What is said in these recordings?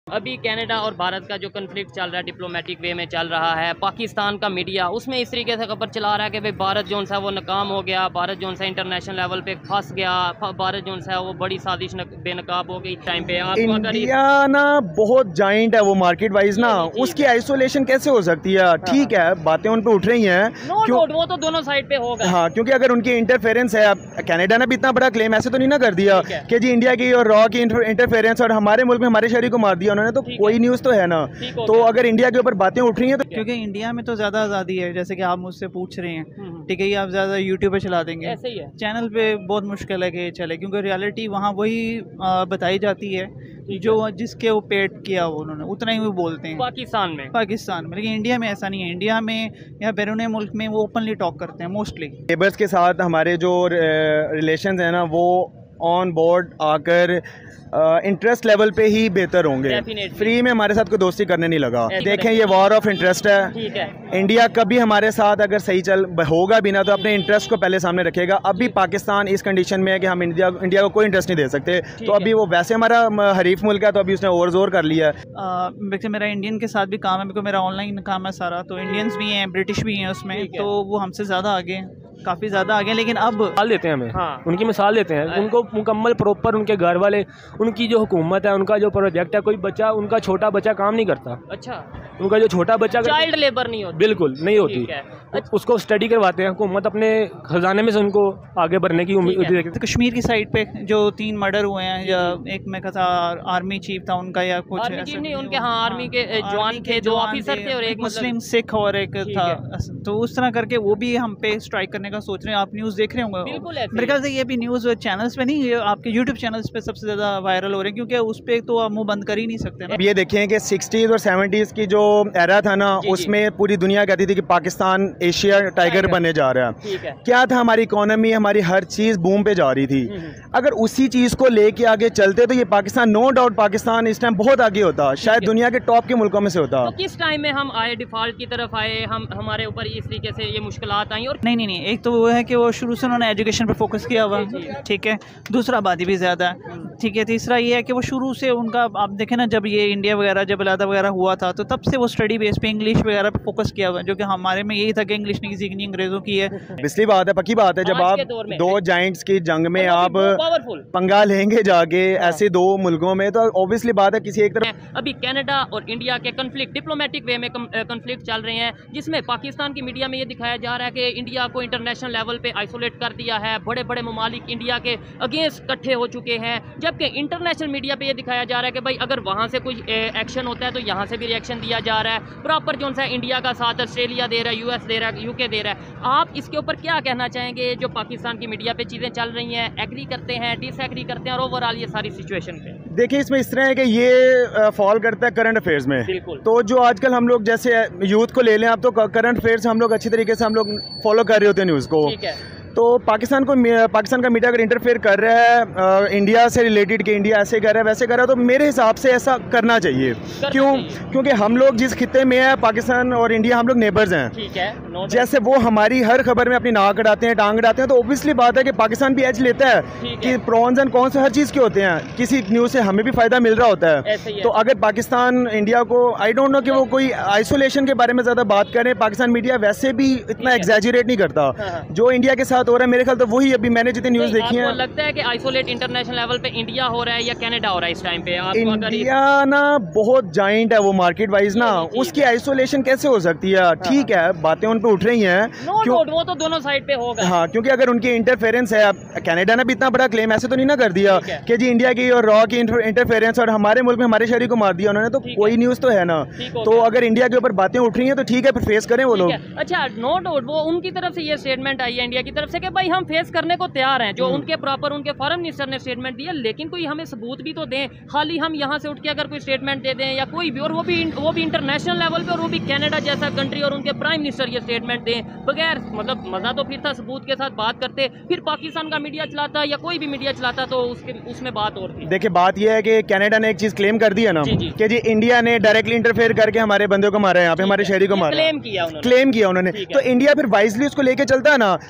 अभी कनाडा और भारत का जो कन्फ्लिक्ट चल रहा है डिप्लोमेटिक वे में चल रहा है, पाकिस्तान का मीडिया उसमें इस तरीके से खबर चला रहा है कि भाई भारत जो सा वो नाकाम हो गया, भारत जो सा इंटरनेशनल लेवल पे फंस गया, भारत जो सा वो बड़ी साजिश बेनकाब हो गई टाइम पे। आप इंडिया ना बहुत जाइंट है वो मार्केट वाइज ना, उसकी आइसोलेशन कैसे हो सकती है? ठीक है, बातें उन पे उठ रही हैं, वो तो दोनों साइड पे होगा। हाँ, क्योंकि अगर उनकी इंटरफेरेंस है, कनाडा ने भी इतना बड़ा क्लेम ऐसे तो नहीं ना कर दिया कि जी इंडिया की और रॉ की इंटरफेरेंस और हमारे मुल्क में हमारे शहरी को मार दिया उन्होंने, तो कोई न्यूज़ तो है ना। तो अगर इंडिया के ऊपर बातें उठ रही हैं तो क्योंकि इंडिया में तो ज़्यादा आज़ादी है, जैसे कि आप मुझसे पूछ रहे हैं, ठीक है, ये आप ज़्यादा यूट्यूब पे चला देंगे, ऐसे ही है। चैनल पे बहुत मुश्किल है कि चले, क्योंकि रियलिटी वहाँ वही बताई जाती है जो जिसके वो पेट किया उन्होंने उतना ही वो बोलते हैं पाकिस्तान में। लेकिन इंडिया में ऐसा नहीं है। इंडिया में या बैरून मुल्क में वो ओपनली टॉक करते हैं मोस्टली। नेबर्स के साथ हमारे जो रिलेशंस हैं ना, वो ऑन बोर्ड आकर इंटरेस्ट लेवल पे ही बेहतर होंगे। फ्री में हमारे साथ कोई दोस्ती करने नहीं लगा। देखें, ये वॉर ऑफ इंटरेस्ट है। इंडिया कभी हमारे साथ अगर सही चल होगा भी ना तो अपने इंटरेस्ट को पहले सामने रखेगा। अभी पाकिस्तान इस कंडीशन में है कि हम इंडिया को कोई इंटरेस्ट नहीं दे सकते, तो अभी वो वैसे हमारा हरीफ मुल्क है, तो अभी उसने ओवर जोर कर लिया है। मेरा इंडियन के साथ भी काम है, क्योंकि मेरा ऑनलाइन काम है सारा, तो इंडियंस भी हैं, ब्रिटिश भी हैं उसमें, तो वो हमसे ज़्यादा आगे, काफ़ी ज़्यादा आगे। लेकिन अब मिसाल देते हैं हमें, उनकी मिसाल देते हैं, उनको मुकम्मल प्रॉपर उनके घर वाले, उनकी जो हुकूमत है, उनका जो प्रोजेक्ट है, कोई बच्चा, उनका छोटा बच्चा काम नहीं करता। अच्छा, उनका जो छोटा बच्चा चाइल्ड लेबर नहीं होती, बिल्कुल नहीं होती। उसको स्टडी करवाते हैं, हुकूमत अपने खजाने में से उनको आगे बढ़ने की उम्मीद देखती है। कश्मीर की साइड पे जो 3 मर्डर हुए हैं, या एक में कहा आर्मी चीफ था उनका, या कुछ नहीं, उनके आर्मी के जवान थे, 2 ऑफिसर थे और एक मुस्लिम सिख और एक था, तो उस तरह करके वो भी हम पे स्ट्राइक करने का सोच रहे हैं। आप न्यूज़ देख रहे होंगे, मेरे ख्याल से ये भी न्यूज़ चैनल्स पे नहीं, ये आपके यूट्यूब चैनल्स पे सबसे ज़्यादा वायरल हो रहे हैं, क्योंकि उस पर तो आप मुँह बंद कर ही नहीं सकते। अब ये देखें कि 60s और 70s की जो एरा था ना, उसमें पूरी दुनिया कहती थी कि पाकिस्तान एशिया टाइगर बनने जा रहा है। क्या था, हमारी इकोनॉमी, हमारी हर चीज़ बूम पे जा रही थी। अगर उसी चीज़ को लेके आगे चलते तो ये पाकिस्तान, नो डाउट पाकिस्तान इस टाइम बहुत आगे होता, शायद दुनिया के टॉप के मुल्कों में से होता। तो किस टाइम में हम आए, डिफॉल्ट की तरफ आए, हमारे ऊपर इस तरीके से ये मुश्किलात आई? और नहीं, एक तो वो है कि वो शुरू से उन्होंने एजुकेशन पर फोकस किया हुआ, ठीक है। दूसरा आबादी भी ज़्यादा है, ठीक है। तीसरा ये है कि वो शुरू से उनका, आप देखें ना, जब ये इंडिया वगैरह जब अलहदा वगैरह हुआ था, तो तब से वो स्टडी बेस पे इंग्लिश वगैरह पे फोकस किया हुआ है, जो कि हमारे में यही था कि इंग्लिश नहीं सीखनी, अंग्रेज़ों की है। पिछली बात है, पक्की बात है, जब आप 2 जाइंट्स की जंग में आप पंगा लेंगे जाके ऐसे 2 मुल्कों में, तो ऑब्वियसली बात है किसी एक तरफ। अभी कनाडा और इंडिया के कन्फ्लिक्ट डिप्लोमेटिक वे में कन्फ्लिक्ट चल रहे हैं, जिसमें पाकिस्तान की मीडिया में ये दिखाया जा रहा है कि इंडिया को इंटरनेशनल लेवल पे आइसोलेट कर दिया है, बड़े बड़े ममालिक इंडिया के अगेंस्ट इकट्ठे हो चुके हैं। जबकि इंटरनेशनल मीडिया पे ये दिखाया जा रहा है कि भाई अगर वहाँ से कुछ एक्शन होता है तो यहाँ से भी रिएक्शन दिया जा रहा है। प्रॉपर जो सा इंडिया का साथ ऑस्ट्रेलिया दे रहा है, यूएस दे रहा है, यूके दे रहा है। आप इसके ऊपर क्या कहना चाहेंगे? जो पाकिस्तान की मीडिया पे चीज़ें चल रही हैं, एग्री करते हैं, डिसएग्री करते हैं, और ओवरऑल ये सारी सिचुएशन पे देखिए, इसमें इस तरह है कि ये फॉल करता है करंट अफेयर्स में। तो जो आजकल हम लोग जैसे यूथ को ले लें, अब तो करंट अफेयर्स हम लोग अच्छी तरीके से हम लोग फॉलो कर रहे होते हैं न्यूज़ को। तो पाकिस्तान का मीडिया अगर इंटरफेयर कर रहा है इंडिया से रिलेटेड, कि इंडिया ऐसे कर रहा है वैसे कर रहा है, तो मेरे हिसाब से ऐसा करना चाहिए। क्योंकि हम लोग जिस खित्ते में है, पाकिस्तान और इंडिया, हम लोग नेबर्स हैं, ठीक है। जैसे वो हमारी हर खबर में अपनी नाक अड़ाते हैं, टांग अड़ाते हैं, तो ऑब्वियसली बात है कि पाकिस्तान भी एज लेता है कि प्रॉन्स एंड कॉन्स हर चीज़ के होते हैं, किसी न्यूज़ से हमें भी फ़ायदा मिल रहा होता है। तो अगर पाकिस्तान इंडिया को, आई डोंट नो कि वो कोई आइसोलेशन के बारे में ज़्यादा बात करें, पाकिस्तान मीडिया वैसे भी इतना एग्जैजरेट नहीं करता। जो इंडिया के साथ हो रहा है, मेरे ख्याल तो वही अभी मैंने जितनी न्यूज़ देखी है। लगता है कि आइसोलेट इंटरनेशनल लेवल पे इंडिया हो रहा है या कनाडा हो रहा है इस टाइम पे? इंडिया ना बहुत जाइंट है वो मार्केट वाइज ना, उसकी आइसोलेशन कैसे हो सकती है? ठीक है, बातें उन पे उठ रही हैं, वो तो दोनों साइड पे होगा। हाँ, क्योंकि अगर उनकी इंटरफेरेंस है, कनाडा ने भी इतना बड़ा क्लेम ऐसे तो नहीं ना कर दिया कि जी इंडिया की और रॉ की इंटरफेरेंस और हमारे मुल्क में हमारे शहरी को मार दिया उन्होंने, तो कोई न्यूज़ तो है ना। तो अगर इंडिया के ऊपर बातें उठ रही हैं तो ठीक है, फिर फेस करें वो लोग। अच्छा, नो डाउट वो उनकी तरफ से ये स्टेटमेंट आई है इंडिया की तरफ से कि भाई हम फेस करने को तैयार हैं, जो उनके प्रॉपर उनके फॉरेन मिनिस्टर ने स्टेटमेंट दिया, लेकिन कोई हमें सबूत भी तो दें। खाली हम यहाँ से उठ के अगर कोई स्टेटमेंट दे दें या कोई भी, और वो भी इंटरनेशनल लेवल पे, और वो भी कनाडा जैसा कंट्री, और उनके प्राइम मिनिस्टर ये स्टेटमेंट दें बगैर, मतलब मजा तो फिर था सबूत के साथ बात करते, फिर पाकिस्तान का मीडिया चलाता या कोई भी मीडिया चलाता तो उसमें बात और थी। देखिए, बात यह है कि कनाडा ने एक चीज क्लेम कर दी है ना कि जी इंडिया ने डायरेक्टली इंटरफेयर करके हमारे बंदों को मारा है, यहाँ पे हमारे शहरी को मारा, क्लेम किया उन्होंने। तो इंडिया फिर वाइजली उसको लेके चलता है ना, थोड़ा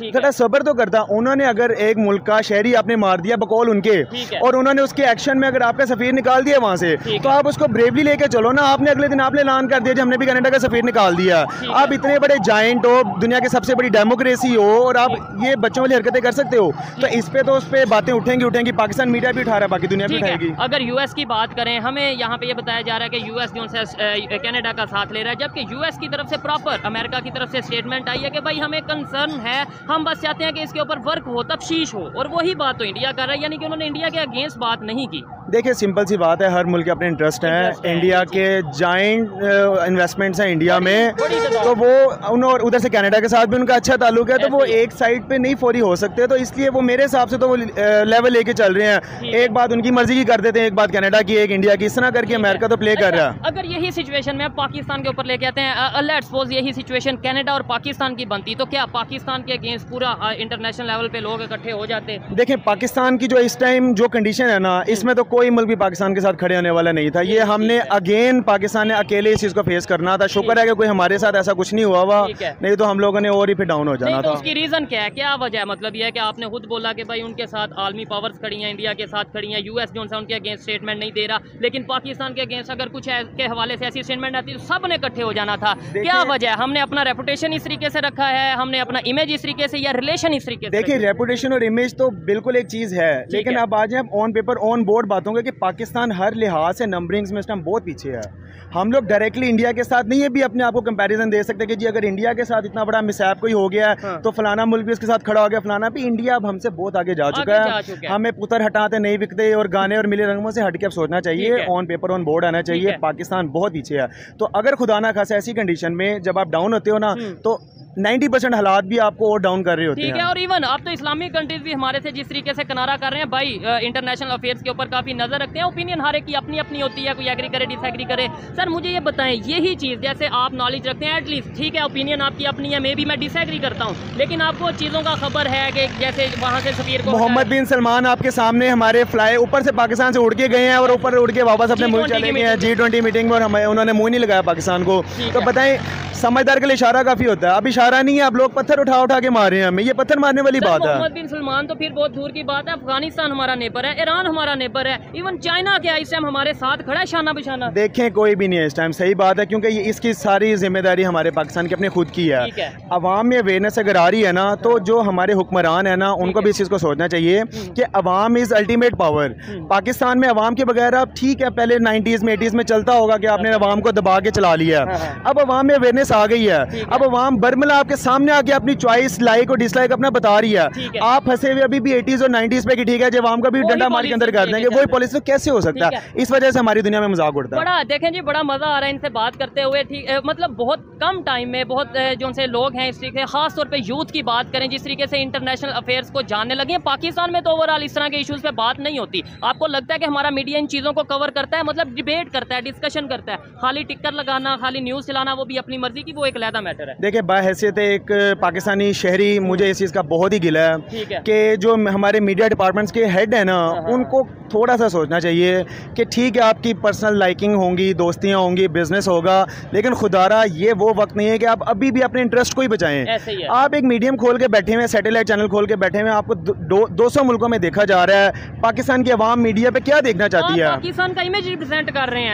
खबर तो करता, उन्होंने अगर एक मुल्क का शहरी आपने मार दिया बकौल उनके, और उन्होंने उसके एक्शन में अगर आपका सफीर निकाल दिया वहाँ से, तो आप उसको ब्रेवली लेके चलो ना। आपने अगले दिन आपने ऐलान कर दिया कि हमने भी कनाडा का सफीर निकाल दिया। आप इतने बड़े जायंट हो, दुनिया की सबसे बड़ी डेमोक्रेसी हो, और आप ये बच्चों वाली हरकतें कर सकते हो, तो इस पे तो उस पे बातें उठेंगी। पाकिस्तान मीडिया भी उठा रहा है, बाकी दुनिया भी उठाएगी। अगर यूएस की बात करें, हमें यहाँ पे ये बताया जा रहा है कि यूएस जो है कनाडा का साथ ले रहा है, जबकि यूएस की तरफ से प्रॉपर अमेरिका की तरफ से स्टेटमेंट आई है कि भाई हमें कंसर्न है, हम बस चाहते हैं कि इसके ऊपर वर्क हो, तफ्तीश हो, और वही बात तो इंडिया कर रहा है, यानी कि उन्होंने इंडिया के अगेंस्ट बात नहीं की। देखिए सिंपल सी बात है, हर मुल्क के अपने इंटरेस्ट हैं। इंडिया के जाइंट इन्वेस्टमेंट्स हैं इंडिया में, तो वो उधर से कनाडा के साथ भी उनका अच्छा ताल्लुक है, तो वो एक साइड पे नहीं फौरी हो सकते, तो इसलिए वो मेरे हिसाब से तो वो लेवल लेके चल रहे हैं। एक बात उनकी मर्जी की कर देते हैं, एक बात कनाडा की, एक इंडिया की, इस तरह करके अमेरिका तो प्ले कर रहा है। अगर यही सिचुएशन में पाकिस्तान के ऊपर लेके आते हैं, लेट्स सपोज यही सिचुएशन कनाडा और पाकिस्तान की बनती, तो क्या पाकिस्तान के अगेंस्ट पूरा इंटरनेशनल लेवल पे लोग इकट्ठे हो जाते? देखें पाकिस्तान की जो इस टाइम जो कंडीशन है ना, इसमें तो कोई मुल्क भी पाकिस्तान के साथ खड़े होने वाला नहीं था। ये हमने अगेन पाकिस्तान ने अकेले इस चीज़ को फेस करना था। शुक्र है कि कोई हमारे साथ ऐसा कुछ नहीं हुआ, नहीं तो हम लोगों ने और ही फिर डाउन हो जाना था। उसकी रीजन क्या है, क्या वजह है? मतलब ये है कि आपने खुद बोला कि भाई उनके साथ आलमी पावर्स खड़ी हैं, इंडिया के साथ खड़ी हैं, यूएस जो है उनके अगेंस्ट स्टेटमेंट नहीं दे रहा, लेकिन पाकिस्तान के अगेंस्ट अगर कुछ के हवाले से ऐसी स्टेटमेंट आती तो सब ने इकट्ठे हो जाना था। क्या वजह है? हमने अपना रेपुटेशन इस तरीके से रखा है, हमने अपना इमेज इस तरीके से, या रिलेशन इस तरीके से? देखिए रेपुटेशन और इमेज तो बिल्कुल एक चीज़ है, लेकिन अब आज हम ऑन पेपर ऑन बोर्ड बातों के कि पाकिस्तान हर लिहाज से नंबरिंग्स में इस टाइम बहुत पीछे है। हम लोग डायरेक्टली इंडिया के साथ नहीं है भी अपने आप को कंपैरिजन दे सकते कि जी अगर इंडिया के साथ इतना बड़ा मिसहैप कोई हो गया तो फलाना मुल्क भी उसके साथ खड़ा हो गया, फलाना भी। इंडिया अब हमसे बहुत आगे जा चुका है। हमें पुतर हटाते नहीं बिकते, और गाने और मिले रंगों से हट के अब सोचना चाहिए, ऑन पेपर ऑन बोर्ड आना चाहिए। पाकिस्तान बहुत पीछे है, तो अगर खुदा ना खासा ऐसी कंडीशन में जब आप डाउन होते हो ना, तो 90% हालात भी आपको और डाउन कर रहे होते हैं। ठीक है, और इवन अब तो इस्लामिक कंट्रीज भी हमारे से जिस तरीके से किनारा कर रहे हैं, भाई इंटरनेशनल अफेयर्स के ऊपर काफी नजर रखते हैं। ओपिनियन हर एक की अपनी अपनी होती है, कोई एग्री करे डिसएग्री करे। सर मुझे ये बताएं, यही चीज जैसे आप नॉलेज रखते हैं एटलीस्ट, ठीक है ओपिनियन आपकी अपनी है, मे बी मैं डिसएग्री करता हूँ, लेकिन आपको चीजों का खबर है कि जैसे वहाँ से सफीर को मोहम्मद बिन सलमान आपके सामने हमारे फ्लाई ऊपर से पाकिस्तान से उड़ के गए हैं, और ऊपर उड़ के वापस अपने मुल्क चले गए हैं G20 मीटिंग में, और उन्होंने मुँह नहीं लगाया पाकिस्तान को। तो बताएं समझदार के लिए इशारा काफी होता है, अब इशारा नहीं है, आप लोग पत्थर उठा के मारे हैं हमें, ये पत्थर मारने वाली बात है। मोहम्मद बिन सलमान तो फिर बहुत दूर की बात है, अफगानिस्तान हमारा नेबर है, ईरान हमारा नेबर है, इवन चाइना क्या इस टाइम हमारे साथ खड़ा है शाना बिशाना। देखें कोई भी नहीं है इस टाइम, सही बात है, क्योंकि ये इसकी सारी जिम्मेदारी हमारे पाकिस्तान की अपने खुद की है। अवाम में अवेयरनेस अगर आ रही है ना, तो जो हमारे हुक्मरान है ना, उनको भी इस चीज़ को सोचना चाहिए कि अवाम इज़ अल्टीमेट पावर। पाकिस्तान में अवाम के बगैर अब ठीक है, पहले 90s में 80s में चलता होगा कि आपने अवाम को दबा के चला लिया, अब अवाम में अवेयरनेस आ गई है। अब अवाम बर्मला आपके सामने आके अपनी चॉइस लाइक और डिसलाइक अपना बता रही है। आप फंसे हुए अभी भी 80s और 90s पे कि ठीक है, जब अवाम का भी डंडा मार के अंदर कर देंगे, वही पॉलिसी तो कैसे हो सकता है? इस वजह से हमारी दुनिया में मजाक उड़ता है। बड़ा देखें जी, बड़ा मजा आ रहा है इनसे बात करते हुए। ठीक मतलब बहुत कम टाइम में बहुत जो से लोग हैं इस तरीके, खास तौर पे यूथ की बात करें, जिस तरीके से इंटरनेशनल अफेयर्स को जानने लगे हैं। पाकिस्तान में तो ओवरऑल इस तरह के इश्यूज पे बात नहीं होती। आपको लगता है कि हमारा मीडिया इन चीज़ों को कवर करता है, मतलब डिबेट करता है, डिस्कशन करता है? खाली टिक्कर लगाना, खाली न्यूज़ चलाना, वो भी अपनी मर्जी की, वो एक अलग मैटर है। देखिए बाहैसियत एक पाकिस्तानी शहरी, मुझे इस चीज़ का बहुत ही गिला है कि जो हमारे मीडिया डिपार्टमेंट्स के हेड है ना, उनको थोड़ा सा सोचना चाहिए कि ठीक है आपकी पर्सनल लाइकिंग होंगी, दोस्तियाँ होंगी, बिजनेस होगा, लेकिन खुदारा ये वो वक्त नहीं है कि आप अभी भी अपने इंटरेस्ट को ही बचाएं। आप एक मीडियम खोल के बैठे हुए, सैटेलाइट चैनल खोल के बैठे हुए, आपको 200 मुल्कों में देखा जा रहा है। पाकिस्तान की आवाम मीडिया पे क्या देखना चाहती है? पाकिस्तान का इमेज रिप्रेजेंट कर रहे हैं,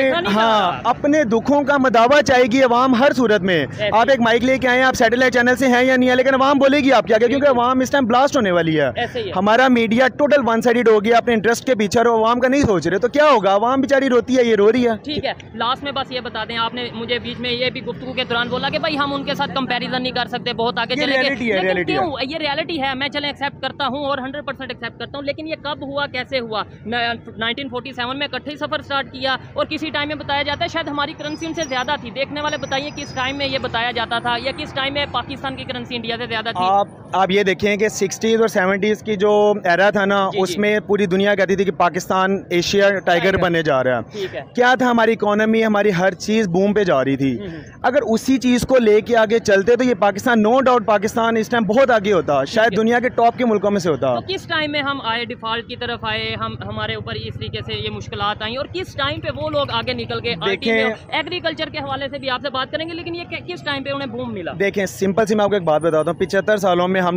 अपने दुखों का मदावा चाहेगी आवाम हर सूरत में। आप एक माइक लेके आए, आप सैटेलाइट चैनल से हैं या नहीं है, लेकिन आवाम बोलेगी आप क्या, क्योंकि आवाम इस टाइम ब्लास्ट होने वाली है। हमारा मीडिया टोटल वन साइडेड हो गया, अपने इंटरेस्ट के पीछे, और आवाम का नहीं सोच रहे, तो क्या होगा? आवाम बेचारी रोती है, ये रो रही है। ठीक है, लास्ट में बस ये बता दें, आपने मुझे बीच में ये भी गुफ्तगू के दौरान बोला कि भाई हम उनके साथ कंपैरिजन नहीं कर सकते, बहुत आगे चलेंगे। क्यों? ये रियलिटी है, मैं चले एक्सेप्ट करता हूँ और 100% एक्सेप्ट करता हूँ, लेकिन ये कब हुआ, कैसे हुआ? 1947 में इकट्ठे ही सफर स्टार्ट किया, और किसी टाइम में बताया जाता है शायद हमारी करेंसी उनसे ज्यादा थी। देखने वाले बताइए किस टाइम में ये बताया जाता था, या किस टाइम में पाकिस्तान की करेंसी इंडिया से ज्यादा थी? आप ये देखें कि 60s और 70s की जो एरा था ना, उसमें पूरी दुनिया कहती थी कि पाकिस्तान एशिया टाइगर बने जा रहा है। क्या था, हमारी इकोनॉमी, हमारी हर चीज़ बूम पे जा रही थी। अगर उसी चीज़ को लेके आगे चलते तो ये पाकिस्तान, नो डाउट पाकिस्तान इस टाइम बहुत आगे होता, शायद दुनिया के टॉप के मुल्कों में से होता। तो किस टाइम में हम आए, डिफॉल्ट की तरफ आए, हमारे ऊपर इस तरीके से ये मुश्किलात आई, और किस टाइम पे वो लोग आगे निकल के एग्रीकल्चर के हवाले से भी आपसे बात करेंगे, लेकिन ये किस टाइम पे उन्हें बूम मिला? देखें सिंपल सी मैं आपको एक बात बताता हूँ, 75 सालों में हम लोग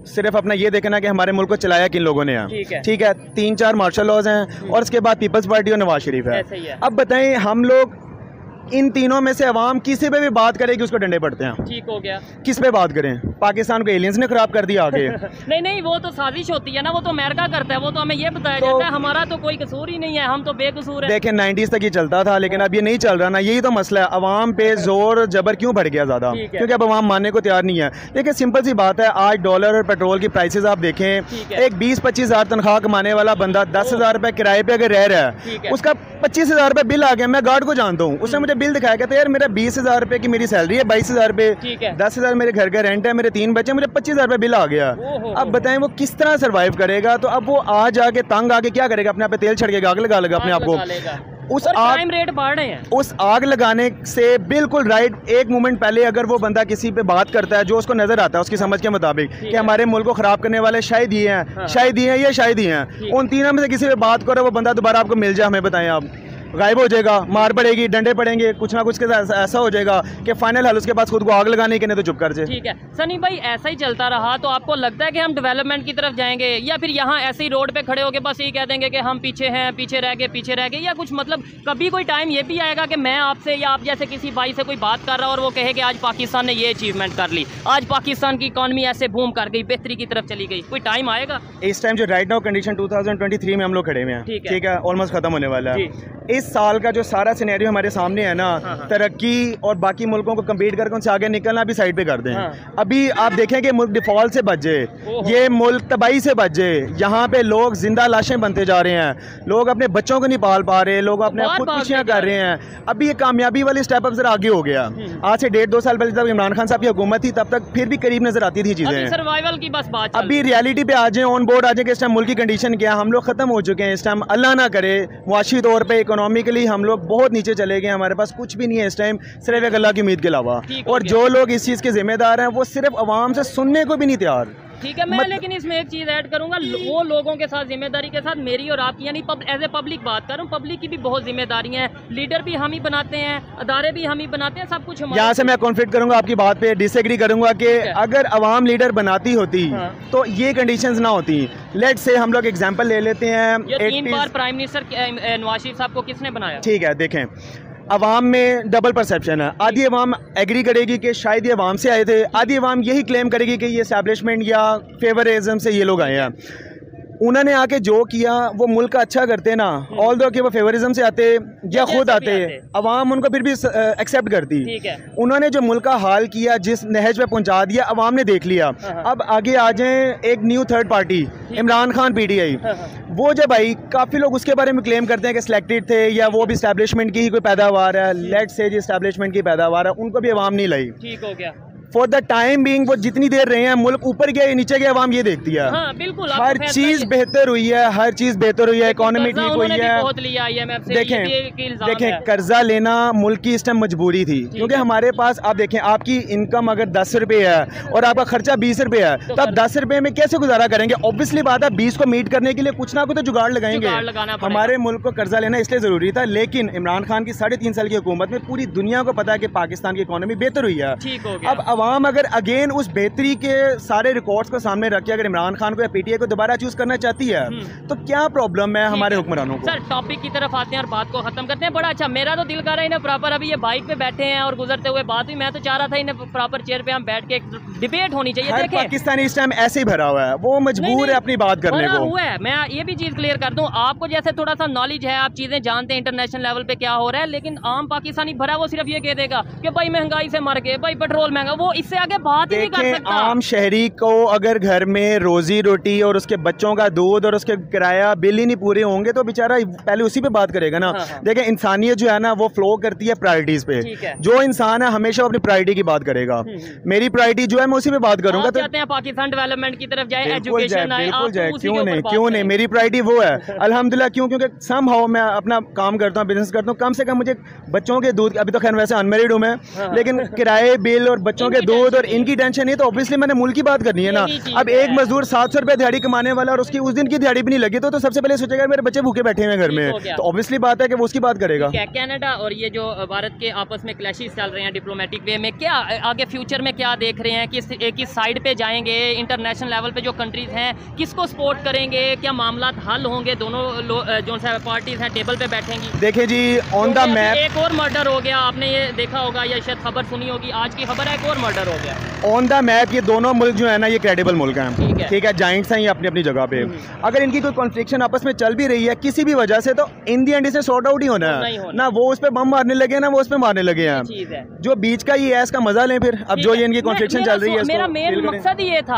सिर्फ अपना ये देखना कि हमारे मुल्क को चलाया किन लोगों ने है। ठीक है 3-4 मार्शल लॉज हैं और उसके बाद पीपल्स पार्टी और नवाज शरीफ है। अब बताएं हम लोग इन तीनों में से अवाम किसी पे भी बात करेगी उसको डंडे पड़ते हैं। ठीक हो गया, किस पे बात करें? पाकिस्तान को एलियंस ने खराब कर दिया आगे। नहीं वो तो साजिश होती है ना, वो तो अमेरिका करता है, वो तो हमें ये बताया जाता है, हमारा तो कोई कसूर ही नहीं है, हम तो बेकसूर है। देखें 90s तक ये चलता था, लेकिन अब ये नहीं चल रहा ना, यही तो मसला है। अवाम पे जोर जबर क्यों बढ़ गया ज्यादा? क्योंकि अब अवाम मानने को तैयार नहीं है। देखिए सिंपल सी बात है, आज डॉलर और पेट्रोल की प्राइसेस आप देखें, एक 20-25 हज़ार तनख्वाह कमाने वाला बंदा 10,000 रुपए किराए पे अगर रह रहा है, उसका 25,000 रुपए बिल आ गया। मैं गार्ड को जानता हूँ, उसने मुझे बिल दिखाया, कहते यार मेरा 20,000 रुपए की मेरी सैलरी है, 22,000 रुपए, 10,000 मेरे घर का रेंट है, मेरे 3 बच्चे, मुझे 25,000 रुपए बिल आ गया। अब बताएं वो किस तरह सर्वाइव करेगा? तो अब वो आज आके तंग आके क्या करेगा? अपने आप पे तेल छिड़केगा, आग लगा लेगा अपने आप को। उस क्राइम रेट बढ़ रहे हैं, उस आग लगाने से बिल्कुल राइट एक मोमेंट पहले अगर वो बंदा किसी पे बात करता है जो उसको नजर आता है उसकी समझ के मुताबिक कि हमारे मुल्क को खराब करने वाले शायद ये हैं, शायद ये हैं, ये शायद ही हैं, उन तीनों में से किसी पे बात करो, वो बंदा दोबारा आपको मिल जाए, हमें बताएं आप, गायब हो जाएगा, मार पड़ेगी, डंडे पड़ेंगे, कुछ ना कुछ के साथ ऐसा हो जाएगा कि फाइनल हाल उसके पास खुद को आग लगाने के नहीं तो चुप कर जाए। ठीक है सनी भाई, ऐसा ही चलता रहा तो आपको लगता है कि हम डेवलपमेंट की तरफ जाएंगे, या फिर यहाँ ऐसे ही रोड पे खड़े होकर बस यही कह देंगे कि हम पीछे हैं, पीछे रह गए, या कुछ मतलब कभी कोई टाइम ये भी आएगा कि मैं आपसे या आप जैसे किसी भाई से कोई बात कर रहा और वो कहे कि आज पाकिस्तान ने ये अचीवमेंट कर ली, आज पाकिस्तान की इकॉनमी ऐसे बूम कर गई, बेहतरी की तरफ चली गई, कोई टाइम आएगा? इस टाइम जो राइट नाउ कंडीशन 2023 में हम लोग खड़े हुए हैं, ठीक है, ऑलमोस्ट खत्म होने वाला है। इस साल का जो सारा सिनेरियो हमारे सामने है ना, तरक्की और बाकी मुल्कों को कम्पीट करके उनसे आगे निकलना भी साइड पे कर दें। अभी आप देखें कि मुल्क डिफॉल्ट से बच जाए, ये मुल्क तबाही से बच जाए, यहाँ पे लोग जिंदा लाशें बनते जा रहे हैं, लोग अपने बच्चों को नहीं पाल पा रहे, लोग अपने खुदकुशियां कर रहे हैं। अभी ये कामयाबी वाली स्टेप अप जरा आगे हो गया। आज से 1.5-2 साल पहले जब इमरान खान साहब की हुकूमत थी तब तक फिर भी करीब नजर आती थी चीजें, सर्वाइवल की बस बात। अभी रियलिटी पे आ जाए, ऑन बोर्ड आ जाए कि इस टाइम मुल्क की कंडीशन क्या है, हम लोग खत्म हो चुके हैं इस टाइम। अल्लाह ना करे मुआशी तौर पर इकोनॉमिकली हम लोग बहुत नीचे चले गए, हमारे पास कुछ भी नहीं है इस टाइम सिर्फ एक अल्लाह की उम्मीद के अलावा। और जो लोग इस चीज़ के जिम्मेदार हैं वो सिर्फ अवाम से सुनने को भी नहीं तैयार। ठीक है, मैं लेकिन इसमें एक चीज़ ऐड करूंगा, वो लोगों के साथ जिम्मेदारी के साथ मेरी और आपकी, यानी एज ए पब्लिक बात कर रहा हूँ, पब्लिक की भी बहुत जिम्मेदारी है, लीडर भी हम ही बनाते हैं, अदारे भी हम ही बनाते हैं, सब कुछ हमारा। यहाँ से मैं कॉन्फ्लिक्ट करूंगा आपकी बात पे, डिसएग्री करूंगा कि अगर अवाम लीडर बनाती होती तो ये कंडीशंस ना होती। लेट्स से हम लोग एग्जांपल ले लेते हैं, 3 बार प्राइम मिनिस्टर नवाज शरीफ साहब को किसने बनाया? ठीक है, देखें अवाम में डबल परसेप्शन है, आधी अवाम एग्री करेगी कि शायद ये अवाम से आए थे, आधी अवाम यही क्लेम करेगी कि ये एस्टैब्लिशमेंट या फेवरिज्म से ये लोग आए हैं। उन्होंने आके जो किया वो मुल्क का अच्छा करते ना, ऑल दो कि वो फेवरिज्म से आते या खुद आते, अवाम उनको फिर भी एक्सेप्ट करती। उन्होंने जो मुल्क का हाल किया, जिस नहज पे पहुंचा दिया, अवाम ने देख लिया। अब आगे आ जाए एक new third party Imran Khan PTI, वो जब आई काफ़ी लोग उसके बारे में क्लेम करते हैं कि सिलेक्टेड थे या वो भी एस्टैब्लिशमेंट की ही कोई पैदावार है, लेट्स से जी एस्टैब्लिशमेंट की पैदावार है, उनको भी अवाम नहीं लाई। ठीक हो गया, फॉर द टाइम बीइंग वो जितनी देर रहे हैं मुल्क ऊपर गया नीचे गया अवाम ये देखती है। हाँ, बिल्कुल, हर चीज बेहतर हुई है, हर चीज बेहतर हुई है, इकोनॉमी ठीक हुई है। देखें कर्जा लेना मुल्क की इस टाइम मजबूरी थी, क्योंकि हमारे पास आप देखें आपकी इनकम अगर 10 रुपए है और आपका खर्चा 20 रुपए है, तो आप 10 रुपए में कैसे गुजारा करेंगे? ऑब्वियसली बात है 20 को मीट करने के लिए कुछ ना कुछ तो जुगाड़ लगाएंगे। हमारे मुल्क को कर्जा लेना इसलिए जरूरी था, लेकिन इमरान खान की 3.5 साल की हुकूमत में पूरी दुनिया को पता है कि पाकिस्तान की इकोनॉमी बेहतर हुई है। अब अवाम अगर अगेन उस बेहतरी के सारे रिकॉर्ड्स को सामने रख के अगर इमरान खान को या PTI को दोबारा चूज करना चाहती है तो क्या प्रॉब्लम है हमारे हुक्मरानों को? सर टॉपिक की तरफ आते हैं और बात को खत्म करते हैं। बड़ा अच्छा, मेरा तो दिल कर रहा है इन्हें प्रॉपर, अभी ये बाइक पे बैठे हैं और गुजरते हुए बात हुई, मैं तो चाह रहा था इन्हें प्रॉपर चेयर पे हम बैठ के डिबेट होनी चाहिए। हर पाकिस्तानी इस टाइम ऐसे ही भरा हुआ है, वो मजबूर है अपनी बात करने को। हुआ है, मैं ये भी चीज क्लियर कर दूं, आपको जैसे थोड़ा सा नॉलेज है, आप चीजें जानते हैं इंटरनेशनल लेवल पे क्या हो रहा है, लेकिन आम पाकिस्तानी भरा वो सिर्फ ये कह देगा कि भाई महंगाई से मर गए, भाई पेट्रोल महंगा, वो इससे आगे बात ही नहीं कर सकता। आम शहरी को अगर घर में रोजी रोटी और उसके बच्चों का दूध और उसके किराया बिल ही नहीं पूरे होंगे तो बेचारा पहले उसी पे बात करेगा ना। देखें इंसानियत जो है ना वो फ्लो करती है प्रायोरिटीज पे, जो इंसान है हमेशा अपनी प्रायोरिटी की बात करेगा। मेरी प्रायोरिटी जो है मैं उसी पे बात करूंगा। तो चाहते हैं पाकिस्तान डेवलपमेंट की तरफ जाए, एजुकेशन आए, बिल्कुल जाए, क्यों नहीं, मेरी प्रायोरिटी वो है अल्हम्दुलिल्लाह। क्योंकि समहाउ मैं अपना काम करता हूँ, बिजनेस करता हूँ, कम से कम मुझे बच्चों के दूध, अभी तो खैर वैसे अनमेरिड हूँ मैं, लेकिन किराए बिल और बच्चों के दूध और इनकी टेंशन है, तो ऑब्वियसली मैंने मुल्क की बात करनी है ना। अब एक मजदूर 700 रुपए दिहाड़ी कमाने वाला और उसकी उस दिन की दिहाड़ी भी नहीं लगी, तो सबसे पहले सोचेगा मेरे बच्चे भूखे बैठे हैं घर में, तो ऑब्वियसली बात है कि वो उसकी बात करेगा। कनाडा और ये जो भारत के आपस में क्लैशेस चल रहे हैं डिप्लोमेटिक वे में, क्या आगे फ्यूचर में क्या देख रहे हैं, किस साइड पे जाएंगे, इंटरनेशनल लेवल पे जो कंट्रीज हैं किसको सपोर्ट करेंगे, क्या मामला हल होंगे, दोनों जो पार्टीज हैं टेबल पे बैठेंगी? देखिए जी, ऑन द मैप एक और मर्डर हो गया, आपने ये देखा होगा या शायद खबर सुनी होगी, आज की खबर है एक और मर्डर हो गया। ऑन द मैप ये दोनों मुल्क जो है ना, ये क्रेडिबल मुल्क हैं, ठीक है, जाइंट्स हैं ये अपनी अपनी जगह पे। अगर इनकी कोई कॉन्फ्लिक्शन आपस में चल भी रही है किसी भी वजह से, तो इन दी एंड इसे सॉर्ट आउट ही होना है ना। वो उस पर बम मारने लगे ना, वो उस पर मारने लगे हैं, जो बीच का ये इसका मजा लें फिर। अब जो ये इनकी कॉन्फ्लिक्शन चल रही है, मेरा मेन मकसद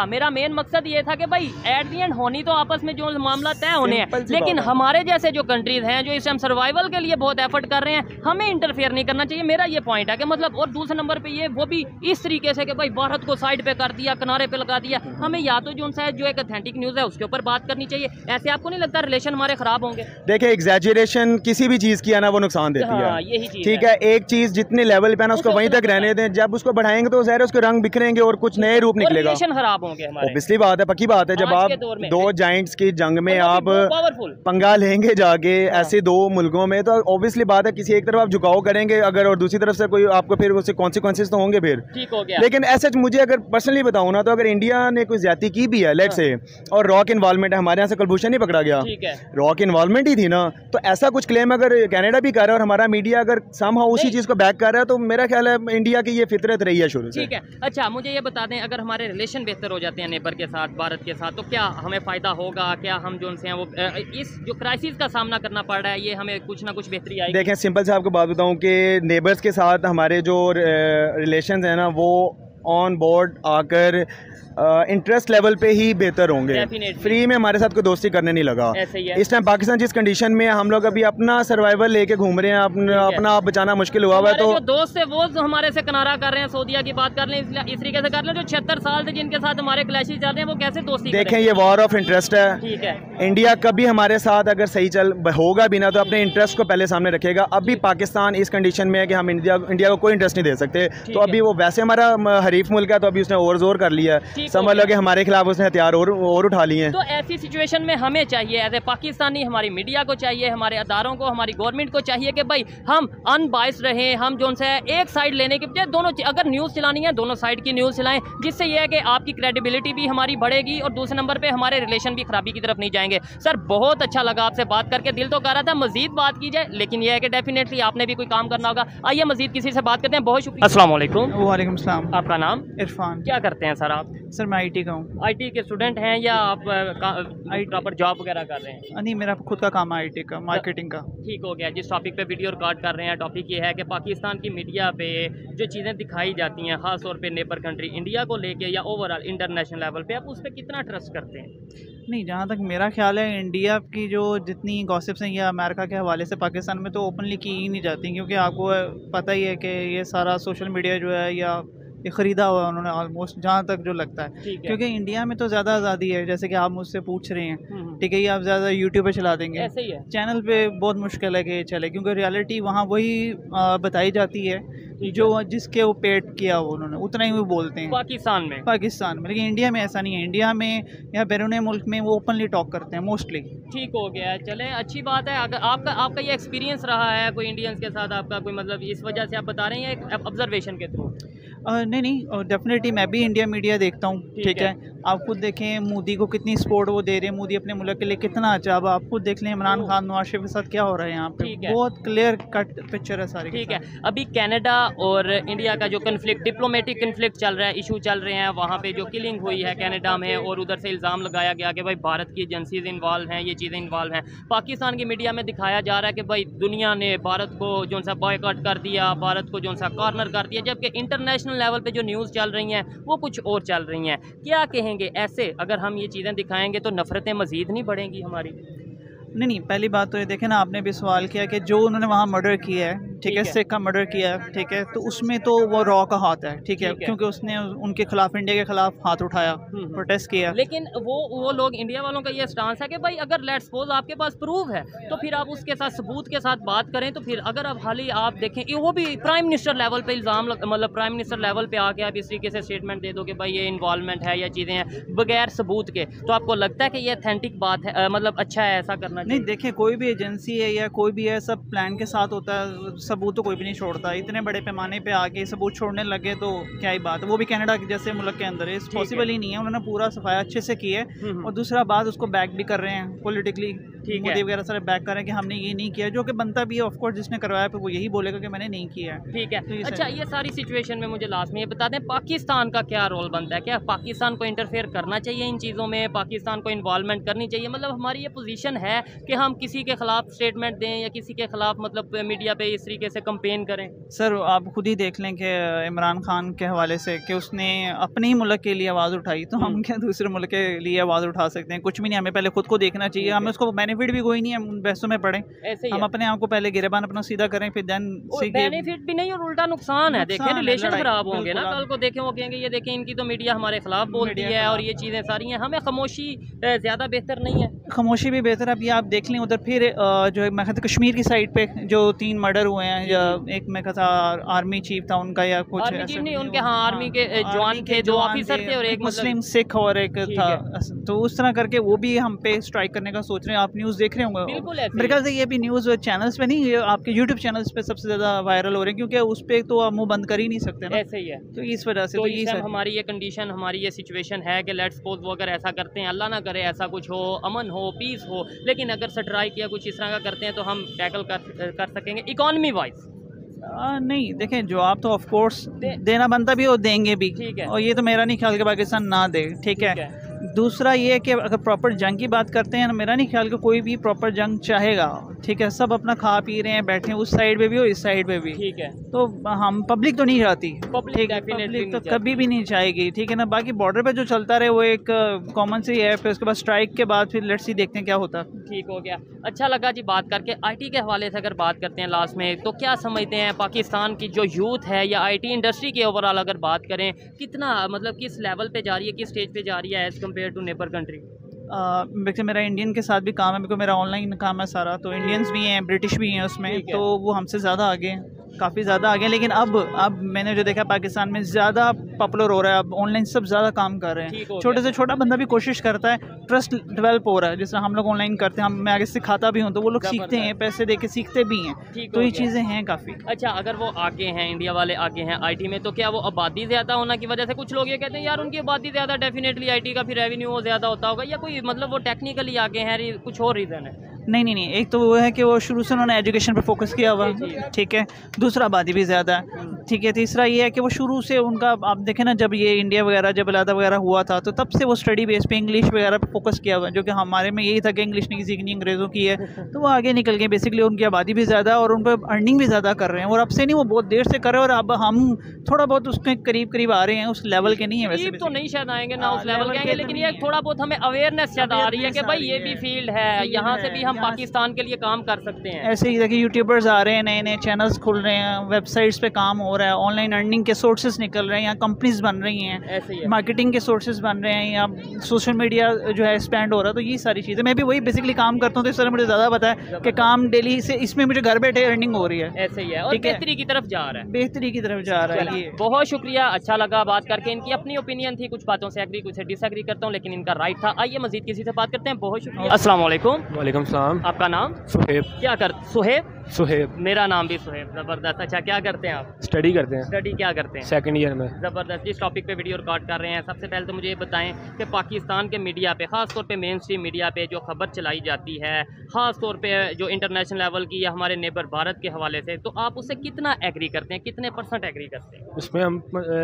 ये था कि भाई एट दी एंड होनी तो आपस में जो मामला तय होने हैं, लेकिन हमारे जैसे जो कंट्रीज हैं जो इस टाइम सर्वाइवल के लिए बहुत एफर्ट कर रहे हैं, हमें इंटरफेयर नहीं करना चाहिए। मेरा ये पॉइंट है कि मतलब, और दूसरे नंबर पे ये वो भी इस तरीके से कि भाई भारत को साइड पे कर दिया, किनारे पे लगा दिया। हमें या तो जो एक ऑथेंटिक न्यूज़ है उसके ऊपर बात करनी चाहिए। ऐसे आपको नहीं लगता रिलेशन हमारे खराब होंगे? देखिए, एग्जैजरेशन किसी भी चीज़ की है ना, वो नुकसान देती है, यही चीज़ ठीक है। एक चीज़ जितने लेवल पे ना उसको वहीं तक रहने दें, जब उसको बढ़ाएंगे तो ज़ाहिर उसके रंग बिखरेंगे और कुछ नए रूप निकलेगा, रिलेशन खराब होंगे हमारे। ऑब्वियसली बात है, पक्की बात है। जब आप दो जाइंट्स की जंग में आप पंगा लेंगे जाके ऐसे दो मुल्कों में, तो ऑब्वियसली बात है किसी एक तरफ आप झुकाव करेंगे अगर, और दूसरी तरफ से कोई आपको फिर उससे कॉन्सिक्वेंसेस तो होंगे फिर, ठीक हो गया। लेकिन ऐसे मुझे अगर पर्सनली बताऊं ना, तो अगर इंडिया ने कोई ज्यादती की भी है लेट से, और रॉक इन्वॉल्वमेंट है, हमारे यहाँ से कुलभूषण नहीं पकड़ा गया, रॉक इन्वॉल्वमेंट ही थी ना, तो ऐसा कुछ क्लेम अगर कनाडा भी कर रहा है और हमारा मीडिया अगर समहाउ उसी चीज को बैक कर रहा है, तो मेरा ख्याल है इंडिया की ये फितरत रही है शुरू से। ठीक है, अच्छा मुझे ये बता दें, अगर हमारे रिलेशन बेहतर हो जाते हैं नेबर के साथ, भारत के साथ, तो क्या हमें फायदा होगा? क्या हम जो उनसे हैं वो इस जो क्राइसिस का सामना करना पड़ रहा है, ये हमें कुछ ना कुछ बेहतरी आएगी? देखें, सिंपल से आपको बात बताऊं कि नेबर्स के साथ हमारे जो रिलेशंस हैं ना, वो ऑन बोर्ड आकर इंटरेस्ट लेवल पे ही बेहतर होंगे। फ्री में हमारे साथ कोई दोस्ती करने नहीं लगा। इस टाइम पाकिस्तान जिस कंडीशन में हम लोग अभी अपना सर्वाइवल लेके घूम रहे हैं, अपना आप बचाना मुश्किल हुआ है, तो दोस्त है वो हमारे से किनारा कर रहे हैं, सऊदीया की बात कर लें, इस तरीके से कर लें, जो 76 साल से जिनके साथ हमारे क्लैशेस चल रहे हैं, वो कैसे दोस्ती देखें, ये वॉर ऑफ इंटरेस्ट है। ठीक है, इंडिया कभी हमारे साथ अगर सही चल होगा भी ना, तो अपने इंटरेस्ट को पहले सामने रखेगा। अभी पाकिस्तान इस कंडीशन में है कि हम इंडिया को कोई इंटरेस्ट नहीं दे सकते, तो अभी वो वैसे हमारा हरीफ मुल्क है, तो अभी उसने और जोर कर लिया, समझ लो कि हमारे खिलाफ उसने हथियार और उठा लिए हैं। तो ऐसी सिचुएशन में हमें चाहिए एज ए पाकिस्तानी, हमारी मीडिया को चाहिए, हमारे अदारों को, हमारी गवर्नमेंट को चाहिए कि भाई हम अनबाइस्ड रहें, हम जो है एक साइड लेने के बजाय दोनों, अगर न्यूज़ चलानी है दोनों साइड की न्यूज़ चलाएं, जिससे यह है कि आपकी क्रेडिबिलिटी भी हमारी बढ़ेगी और दूसरे नंबर पे हमारे रिलेशन भी खराबी की तरफ नहीं जाएंगे। सर बहुत अच्छा लगा आपसे बात करके, दिल तो कर रहा था मजीद बात की जाए, लेकिन यह है कि डेफिनेटली आपने भी कोई काम करना होगा। आइए मजीद किसी से बात करते हैं। बहुत शुक्रिया। अस्सलाम वालेकुम। वालेकुम सलाम। आपका नाम? इरफान। क्या करते हैं सर आप? सर मैं IT का हूँ। IT के स्टूडेंट हैं या आप प्रॉपर जॉब वगैरह कर रहे हैं? नहीं, मेरा खुद का काम है IT का, मार्केटिंग का। ठीक हो गया। जिस टॉपिक पे वीडियो रिकॉर्ड कर रहे हैं, टॉपिक ये है कि पाकिस्तान की मीडिया पे जो चीज़ें दिखाई जाती हैं, ख़ास तौर पे नेबर कंट्री इंडिया को लेके या ओवरऑल इंटरनेशनल लेवल पे, आप उस पर कितना ट्रस्ट करते हैं? नहीं, जहाँ तक मेरा ख्याल है, इंडिया की जो जितनी गॉसिप्स हैं या अमेरिका के हवाले से पाकिस्तान में तो ओपनली की ही नहीं जाती, क्योंकि आपको पता ही है कि ये सारा सोशल मीडिया जो है या ये ख़रीदा हुआ है उन्होंने ऑलमोस्ट, जहाँ तक जो लगता है। क्योंकि इंडिया में तो ज़्यादा आज़ादी है, जैसे कि आप मुझसे पूछ रहे हैं, ठीक है, ये आप ज़्यादा यूट्यूब पे चला देंगे, ऐसे ही है। चैनल पे बहुत मुश्किल है कि चले, क्योंकि रियलिटी वहाँ वही बताई जाती है जो जिसके वो पेट किया वो उन्होंने, उतना ही वो बोलते हैं पाकिस्तान में। लेकिन इंडिया में ऐसा नहीं है। इंडिया में या बैरून मुल्क में वो ओपनली टॉक करते हैं मोस्टली। ठीक हो गया, चलें अच्छी बात है। अगर आपका ये एक्सपीरियंस रहा है कोई इंडियंस के साथ आपका कोई, मतलब इस वजह से आप बता रहे हैं या ऑब्जर्वेशन के थ्रू? नहीं, डेफिनेटली मैं भी इंडिया मीडिया देखता हूँ, ठीक है। आप खुद देखें मोदी को कितनी सपोर्ट वो दे रहे हैं, मोदी अपने मुल्क के लिए कितना अच्छा। अब आप खुद देख लें इमरान खान नवाज शरीफ के साथ क्या हो रहा है यहाँ पे, बहुत क्लियर कट पिक्चर है सारी। ठीक है, अभी कनाडा और इंडिया का जो कन्फ्लिक्ट, डिप्लोमेटिक कन्फ्लिक्ट चल रहा है, इशू चल रहे हैं, वहाँ पे जो किलिंग हुई है कनाडा में, और उधर से इल्ज़ाम लगाया गया कि भाई भारत की एजेंसीज इन्वॉल्व हैं, ये चीज़ें इन्वॉल्व हैं। पाकिस्तान की मीडिया में दिखाया जा रहा है कि भाई दुनिया ने भारत को जो सा बॉयकॉट कर दिया, भारत को जो सा कॉर्नर कर दिया, जबकि इंटरनेशनल लेवल पे जो न्यूज़ चल रही हैं वो कुछ और चल रही हैं। क्या कहेंगे, ऐसे अगर हम ये चीज़ें दिखाएंगे तो नफ़रतें मज़ीद नहीं बढ़ेंगी हमारी? नहीं, पहली बात तो ये देखें ना, आपने भी सवाल किया कि जो उन्होंने वहाँ मर्डर किया है ठीक है, सिख का मर्डर किया, ठीक है, तो उसमें तो वो रॉ का हाथ है, ठीक है, क्योंकि उसने उनके खिलाफ, इंडिया के खिलाफ हाथ उठाया, प्रोटेस्ट किया। लेकिन वो लोग, इंडिया वालों का ये स्टांस है कि भाई अगर लेट्स सपोज आपके पास प्रूफ है तो फिर आप उसके साथ सबूत के साथ बात करें। तो फिर अगर आप हाल ही आप देखें, वो भी प्राइम मिनिस्टर लेवल पे इल्ज़ाम, मतलब प्राइम मिनिस्टर लेवल पे आके आप इस तरीके से स्टेटमेंट दे दो कि भाई ये इन्वॉल्वमेंट है या चीज़ें हैं बगैर सबूत के, तो आपको लगता है कि ये अथेंटिक बात है, मतलब अच्छा है ऐसा करना चाहिए? नहीं, देखिए, कोई भी एजेंसी है या कोई भी है, सब प्लान के साथ होता है, सबूत तो कोई भी नहीं छोड़ता। इतने बड़े पैमाने पे आके सबूत छोड़ने लगे तो क्या ही बात है, वो भी कनाडा जैसे मुल्क के अंदर है, पॉसिबल ही नहीं है। उन्होंने पूरा सफाया अच्छे से की है, और दूसरा बात उसको बैक भी कर रहे हैं पॉलिटिकली, मोदी वगैरह सारे बैक कर रहे हैं कि हमने ये नहीं किया, जो कि बनता भी है। ऑफ कोर्स जिसने करवाया फिर वो यही बोलेगा कि मैंने नहीं किया है। ठीक है, तो अच्छा, ये सारी सिचुएशन में मुझे लास्ट में ये बता दें, पाकिस्तान का क्या रोल बनता है? क्या पाकिस्तान को इंटरफेयर करना चाहिए इन चीज़ों में? पाकिस्तान को इन्वॉल्वमेंट करनी चाहिए? मतलब हमारी ये पोजीशन है कि हम किसी के खिलाफ स्टेटमेंट दें या किसी के खिलाफ मतलब मीडिया पे इस तरीके से कंपेन करें? सर, आप खुद ही देख लें कि इमरान खान के हवाले से कि उसने अपने ही मुल्क के लिए आवाज़ उठाई, तो हम क्या दूसरे मुल्क के लिए आवाज़ उठा सकते हैं? कुछ भी नहीं, हमें पहले खुद को देखना चाहिए। हमें उसको बेनिफिट भी कोई नहीं है, उन बहसों में पड़े। हम अपने आप को पहले गिरेबान अपना सीधा करें, फिर देन बेनिफिट भी नहीं और उल्टा नुकसान है। देखें, रिलेशन खराब होंगे ना, कल को देखें वो कहेंगे ये देखें इनकी तो मीडिया हमारे खिलाफ बोलती है और ये चीज़ें सारी हैं। हमें खामोशी ज़्यादा बेहतर नहीं है? खामोशी भी बेहतर है। अब ये आप देख लें उधर फिर जो है, मैं कहता कश्मीर की साइड पे जो 3 मर्डर हुए हैं, या एक मैं कहता आर्मी चीफ था उनका या कुछ ऐसा नहीं, उनके हाँ आर्मी के जवान थे, 2 ऑफिसर थे और एक मुस्लिम सिख और एक था, तो उस तरह करके वो भी हम पे स्ट्राइक करने का सोच रहे हैं। आप न्यूज़ देख रहे होंगे, मेरे ख्याल से ये भी न्यूज़ चैनल्स पे नहीं, ये आपके यूट्यूब चैनल्स पे सबसे ज़्यादा वायरल हो रहे हैं, क्योंकि उस पर तो आप मुँह बंद कर ही नहीं सकते ना। ऐसे ही है, तो इस वजह से तो ये हमारी ये कंडीशन, हमारी ये सिचुएशन है कि लेट्स सपोज वो अगर ऐसा करते हैं, अल्लाह ना करे ऐसा कुछ हो, अमन हो, पीस हो, लेकिन अगर स्ट्राइक या कुछ इस तरह का करते हैं तो हम टैकल कर सकेंगे इकोनॉमी वाइज? नहीं, देखें, जवाब तो ऑफ कोर्स देना बनता भी और देंगे भी, ठीक है, और ये तो मेरा नहीं ख्याल कि पाकिस्तान ना दे, ठीक है। दूसरा ये है कि अगर प्रॉपर जंग की बात करते हैं, मेरा नहीं ख्याल कि कोई भी प्रॉपर जंग चाहेगा, ठीक है। सब अपना खा पी रहे हैं, बैठे हैं, उस साइड पे भी और इस साइड पे भी, ठीक है। तो हम पब्लिक तो नहीं चाहती, पब्लिक तो कभी भी नहीं चाहेगी, ठीक है ना। बाकी बॉर्डर पे जो चलता रहे वो एक कॉमन सी है, फिर उसके बाद स्ट्राइक के बाद फिर लेट्स सी देखते हैं क्या होता है। ठीक हो गया, अच्छा लगा जी बात करके। IT के हवाले से अगर बात करते हैं लास्ट में, तो क्या समझते हैं पाकिस्तान की जो यूथ है या IT इंडस्ट्री के ओवरऑल अगर बात करें, कितना मतलब किस लेवल पे जा रही है, किस स्टेज पे जा रही है as compare to neighbour country? वैसे मेरा इंडियन के साथ भी काम है, बिकॉज मेरा ऑनलाइन काम है सारा, तो इंडियंस भी हैं, ब्रिटिश भी हैं उसमें, तो वो हमसे ज़्यादा आगे हैं, काफ़ी ज़्यादा आगे। लेकिन अब मैंने जो देखा पाकिस्तान में ज़्यादा पॉपुलर हो रहा है, अब ऑनलाइन सब ज़्यादा काम कर रहे हैं। छोटे से छोटा बंदा भी कोशिश करता है, ट्रस्ट डेवलप हो रहा है। जैसे हम लोग ऑनलाइन करते हैं, मैं आगे सिखाता भी हूँ, तो वो लोग सीखते हैं, पैसे दे के सीखते भी हैं, तो ये चीज़ें हैं काफ़ी। अच्छा, अगर वो आगे हैं, इंडिया वाले आगे हैं IT में, तो क्या वो आबादी ज़्यादा होना की वजह से? कुछ लोग ये कहते हैं यार उनकी आबादी ज़्यादा, डेफिनेटली IT का फिर रेवेन्यू वो ज़्यादा होता होगा, या कोई मतलब वो टेक्निकली आगे हैं, कुछ और रीज़न है? नहीं, एक तो वो है कि वो शुरू से उन्होंने एजुकेशन पे फोकस किया हुआ, ठीक है। दूसरा आबादी भी ज़्यादा है, ठीक है। तीसरा ये है कि वो शुरू से उनका, आप देखें ना, जब ये इंडिया वगैरह जब अलहदा वगैरह हुआ था, तो तब से वो स्टडी बेस पे इंग्लिश वगैरह पे फोकस किया हुआ है, जो कि हमारे में यही था कि इंग्लिश नहीं सीखनी, अंग्रेज़ों की है, तो वो आगे निकल गए। बेसिकली उनकी आबादी भी ज़्यादा है और उन पर अर्निंग भी ज़्यादा कर रहे हैं, और अब से नहीं, वो बहुत देर से कर रहे हैं, और अब हम थोड़ा बहुत उसके करीब आ रहे हैं, उस लेवल के नहीं है वैसे तो नहीं शायद आएंगे ना उस लेवल के आएंगे, लेकिन ये थोड़ा बहुत हमें अवेयरनेस शायद आ रही है कि भाई ये भी फील्ड है, यहाँ से भी हम पाकिस्तान के लिए काम कर सकते हैं। ऐसे ही देखिए यूट्यूबर्स आ रहे हैं, नए नए चैनल्स खुल रहे हैं, वेबसाइट्स पे काम हो रहा है, ऑनलाइन अर्निंग के सोर्सेज निकल रहे हैं, यहाँ कंपनीज बन रही हैं, मार्केटिंग के सोर्सेज बन रहे हैं, या सोशल मीडिया जो है एक्सपैंड हो रहा है। तो ये सारी चीज़ें, मैं भी वही बेसिकली काम करता हूँ, तो इस तरह मुझे ज़्यादा पता है कि काम डेली से इसमें मुझे घर बैठे अर्निंग हो रही है। ऐसे ही है, और बेहतरी की तरफ जा रहा है, बेहतरी की तरफ जा रहा है। बहुत शुक्रिया, अच्छा लगा बात करके। इनकी अपनी ओपिनियन थी, कुछ बातों से एग्री, कुछ से डिसएग्री करता हूँ, लेकिन इनका राइट था। आइए मजीद किसी से बात करते हैं। बहुत शुक्रिया। अस्सलाम वालेकुम। वालेकुम सलाम। आपका नाम? सुहेब। क्या कर? सुहेब। मेरा नाम भी सुहेब। ज़बरदस्त। अच्छा, क्या करते हैं आप? स्टडी करते हैं। स्टडी क्या करते हैं? 2nd ईयर में। ज़बरदस्त। इस टॉपिक पे वीडियो रिकॉर्ड कर रहे हैं। सबसे पहले तो मुझे ये बताएं कि पाकिस्तान के मीडिया पे, ख़ास तौर पे मेन स्ट्रीम मीडिया पे जो खबर चलाई जाती है, ख़ास तौर पे जो इंटरनेशनल लेवल की या हमारे नेबर भारत के हवाले से, तो आप उससे कितना एग्री करते हैं, कितने % एग्री करते हैं? उसमें हम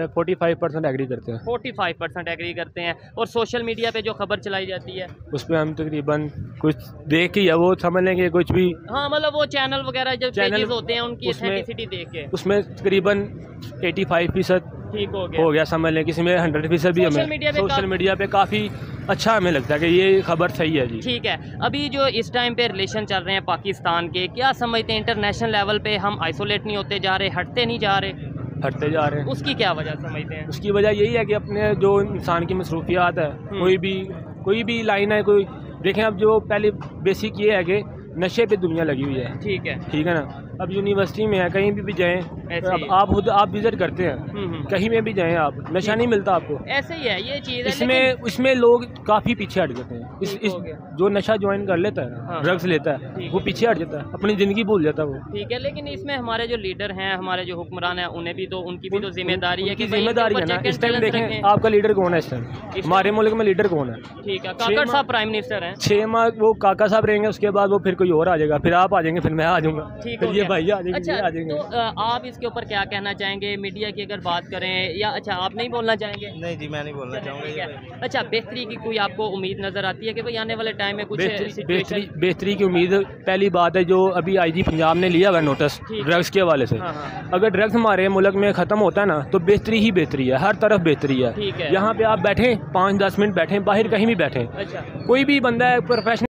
45% एग्री करते हैं। 45% एग्री करते हैं। और सोशल मीडिया पे जो खबर चलाई जाती है उसमें हम तकरीबन कुछ देख के या वो समझ लेंगे कुछ भी, हाँ, मतलब वो चैनल वगैरह जो पेजेस होते हैं उनकी एथेंटिसिटी देख के, उसमें तकरीबन 85% ठीक हो गया समझ लें, किसी में 100% भी हमें सोशल मीडिया पे काफ़ी अच्छा हमें लगता है कि ये खबर सही है जी। ठीक है, अभी जो इस टाइम पे रिलेशन चल रहे हैं पाकिस्तान के, क्या समझते हैं इंटरनेशनल लेवल पे हम आइसोलेट नहीं होते जा रहे, हटते नहीं जा रहे? हटते जा रहे हैं। उसकी क्या वजह समझते हैं? उसकी वजह यही है कि अपने जो इंसान की मसरूफियात है, कोई भी लाइन है, कोई देखें अब जो पहले बेसिक ये है कि नशे पे दुनिया लगी हुई है। ठीक है ना। अब यूनिवर्सिटी में है, कहीं भी जाएं, अब आप खुद आप विजिट करते हैं, कहीं में भी जाएं आप, नशा नहीं मिलता आपको। ऐसे ही है ये चीज़। इसमें लोग काफ़ी पीछे हट जाते हैं। इस जो नशा ज्वाइन कर लेता है, ड्रग्स लेता है, वो पीछे हट जाता है, अपनी ज़िंदगी भूल जाता है वो। ठीक है, लेकिन इसमें हमारे जो लीडर हैं, हमारे जो हुक्मरान हैं, उन्हें भी तो उनकी भी तो जिम्मेदारी है कि जिम्मेदारी है ना। इस टाइम देखें आपका लीडर कौन है इस टाइम, हमारे मुल्क में लीडर कौन है? ठीक है, काकड़ साहब प्राइम मिनिस्टर हैं। 6 माह वो काका साहब रहेंगे, उसके बाद वो फिर कोई और आ जाएगा, फिर आप आ जाएंगे, फिर मैं आ जाऊँगा, फिर ये भाई आ जाएंगे। अच्छा, तो आप इसके ऊपर क्या कहना चाहेंगे? मीडिया की अगर बात करें, या अच्छा आप नहीं बोलना चाहेंगे? नहीं जी, मैं नहीं बोलना चाहूँगा। अच्छा, बेहतरी की कोई आपको उम्मीद नज़र आती है कि भाई आने वाले टाइम में कुछ बेहतरी की उम्मीद? पहली बात है जो अभी IG पंजाब ने लिया हुआ नोटिस ड्रग्स के हवाले से, अगर ड्रग्स हमारे मुल्क में ख़त्म होता है ना तो बेहतरी ही बेहतरी है, हर तरफ बेहतरी है। यहाँ पे आप बैठें 5-10 मिनट बैठें, बाहर कहीं भी बैठें, कोई भी बंदा है प्रोफेशनल